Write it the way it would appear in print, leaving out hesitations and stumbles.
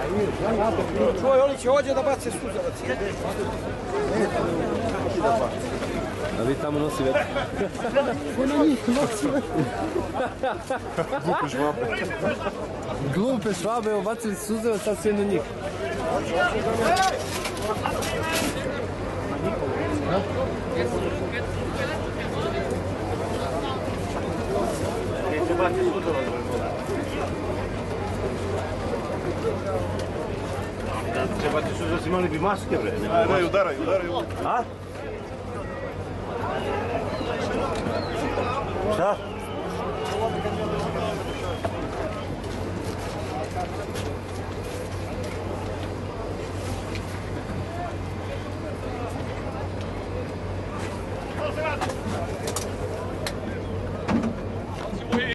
Čuvaj, oni će ovdje da bace suzavac. A vi tamo nosi vetar. Ko na njih nosi vetar? Glupe švabe. Glupe švabe, obacili suzavac, sad sve na njih. Trebate su imali bi maske, bre. Ne, udaraju. A? Šta?